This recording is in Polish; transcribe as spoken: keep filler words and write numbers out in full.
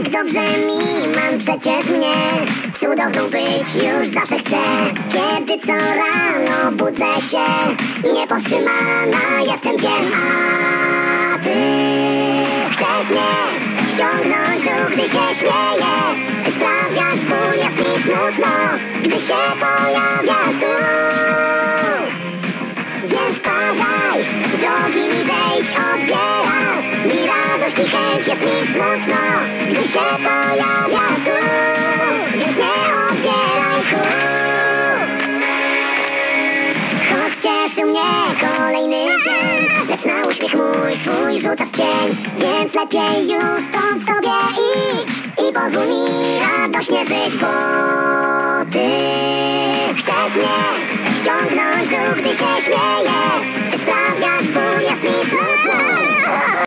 tak dobrze mi, mam przecież mnie. Cudowną być już zawsze chcę. Kiedy co rano budzę się, niepowstrzymana jestem, wiem. A ty chcesz mnie ściągnąć tu, gdy się śmieję. Sprawiasz ból, jest mi smutno, gdy się pojawiasz tu. Więc spadaj, z drogi mi zejdź, odbierasz mi radość i chęć, jest mi smutno, gdy się pojawiasz tu. Więc nie odbieraj tchu. Choć cieszy mnie kolejny dzień, lecz na uśmiech mój swój rzucasz cień. Więc lepiej już stąd sobie idź i pozwól mi radośnie żyć, bo ty chcesz mnie ściągnąć tu, gdy się śmieję. Ty sprawiasz ból, jest mi smutno.